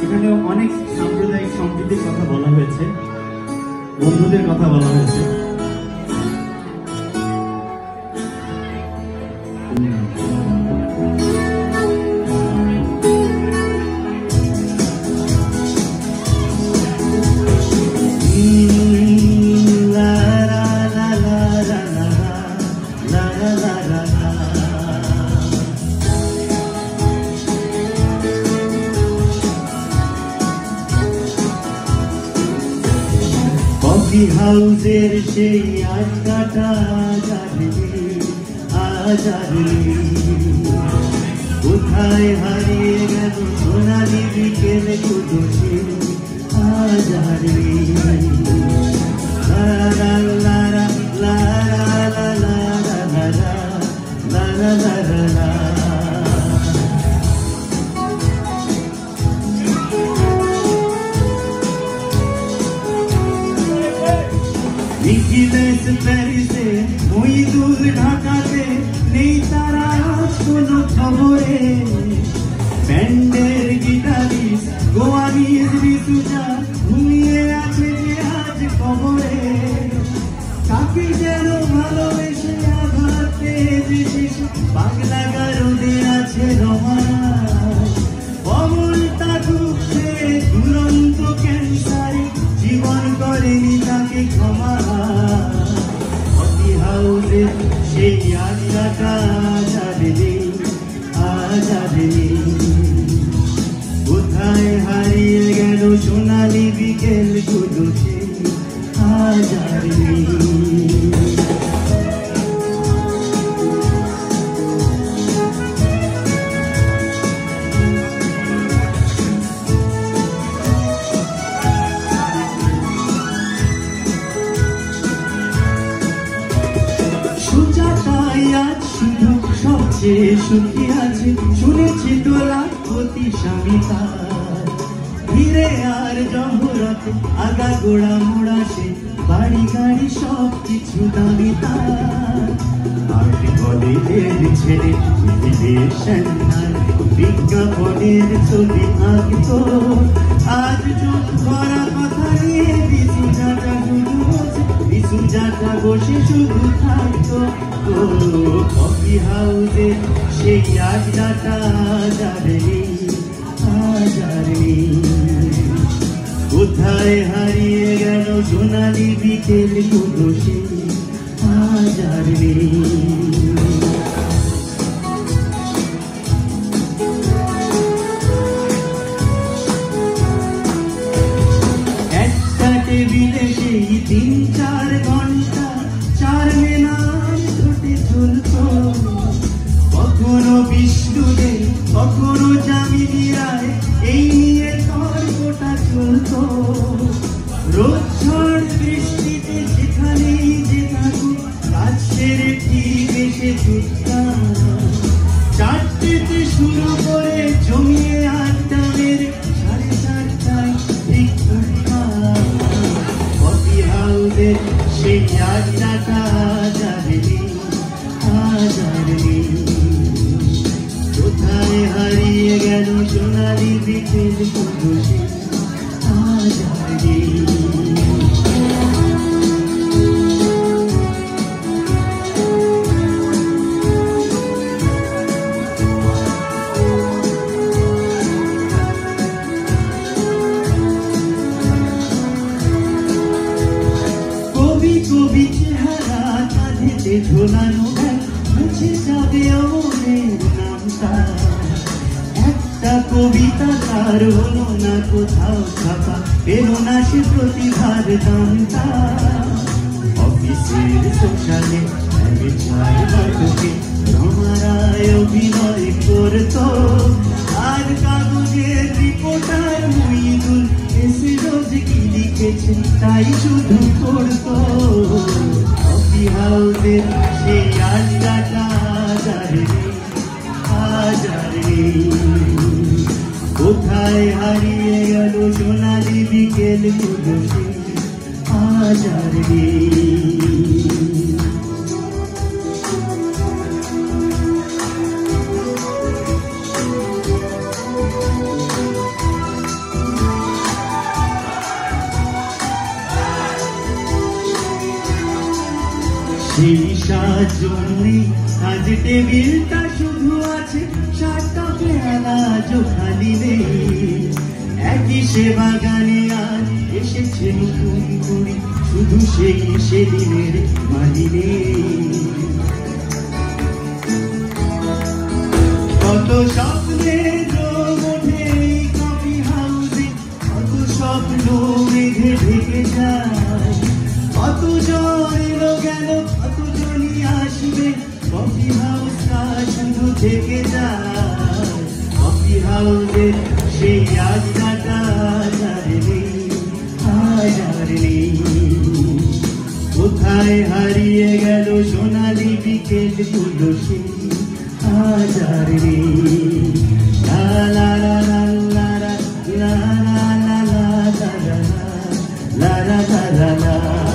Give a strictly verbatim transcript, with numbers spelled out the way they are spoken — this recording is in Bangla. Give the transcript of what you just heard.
এখানে অনেক সাম্প্রদায়িক সম্প্রীতির কথা বলা হয়েছে, বন্ধুদের কথা বলা হয়েছে। হাউজের সেই আড্ডাটা জানলি আজারলি, কোথায় হারিয়ে গেল সোনালি বিকেল কুদোষে আজারলি। লারা লারা লারা লারা লারা লারা লারা লারা নিখিলেশ প্যারিসে মইদুর ঢাকাতে নেই তারা কোনো খবরে। ব্যান্ডের গিটারিস্ট গোয়ানিজ ঋতুজা ঘুমিয়ে আছে যে আজ কবরে। কাকে যেন ভালোবেসে আঘাত পেয়েছে শিশু, পাগলা গারদে আছে রমানা। অমলটা ঢুকছে দুরন্ত ক্যান্সারে, জীবন করেনি তাকে ক্ষমা। হাউজের সেই আড্ডাটা জানলি আজারলি, কোথায় হারিয়ে গেল সোনালি বিকেল কুদোষে আজারলি। সবচেয়ে সুখী আছে শুনেছি তো লাখপতি স্বামী তার। ধীরে আর জহরতে আগা গোড়া মোড়া সে, বাড়ি গাড়ি সব কিছু দামি তার। আর্ট কলেজের ছেলে বিজ্ঞাপনের ছবি আঁকতো, আজ চোখ ভরা কথা নিয়ে বিশু যাটা শুধু বসে বিশু যাটা বসে শুধু থাকতো। কফি হাউসে সেই আড্ডাটা জানলি আজারলি, কোথায় হারিয়ে গেল সোনালি বিকেল কুদোষে আজারলি। একটা টেবিলে সেই তিন চার ঘন্টা চার মেনার ঠোঁটে চলতো। কখনো বিষ্ণুদেব কখনো যামিনী রায়, এই নিয়ে তর্কটা চলতো। রোদ ঝড় বৃষ্টিতে যেখানেই যে থাকুক, কাজ সেরে ঠিক এসে ছুটতাম। চারটেতে শুরু করে জমিয়ে আড্ডা মেরে সাড়ে চারটায় ঠিক উঠতাম। কফি হাউসের সেই আড্ডাটা জানলি আজারলি, কোথায় হারিয়ে গেল সোনালি বিকেল কুদোষে আজারলি। কবি কবি চেহারা কাঁধেতে ঝোলানো ব্যাগ, মুছে যাবে অমরের নামটা। একটা কবিতা তার হলো না কোথাও ছাপা, পেল না সে প্রতিভার দামটা। অফিসের সোশ্যালে ছাড় নাটকে রমারায় অভিনয় করতো, আর কাগজের রিপোর্টার মইদুল এসে রোজ কি লিখেছে তাই শুধু পড়তো। কফি হাউসের সেই আড্ডাটা জানলি আজারলি, কোথায় হারিয়ে গেল সোনালি বিকেল কুদোষে আজারলি। সেই সাজনে আজ টেবিলটা শুধু আছে, সাতটা পেয়ালা জো খালি নেই। একই সে বাগানে আজ এসেছে নতুন করে, শুধু সেই সেদিনের মালি নেই। কত স্বপ্নে যোগ ওঠে এই কফি হাউসে, কত স্বপ্ন মেঘে ঢেকে যায়। কত জন এলো গেল, কত জনই আসবে, কফি হাউসটা শুধু থেকে যায়। কফি হাউসে সেই আড্ডাটা আজ আর নেই, আজ আর নেই। কোথায় হারিয়ে গেল সোনালি বিকেল গুলো, সেই আজ আর নেই। লা লা লা লা লা লা লা লা লা লা লা লা লা লা লা।